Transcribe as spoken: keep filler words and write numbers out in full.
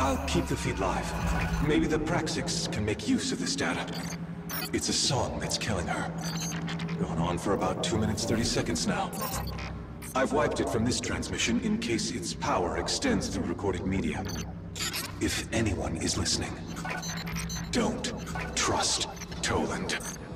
I'll keep the feed live. Maybe the Praxics can make use of this data. It's a song that's killing her. Gone on for about two minutes, thirty seconds now. I've wiped it from this transmission in case its power extends through recorded media. If anyone is listening, don't trust Toland.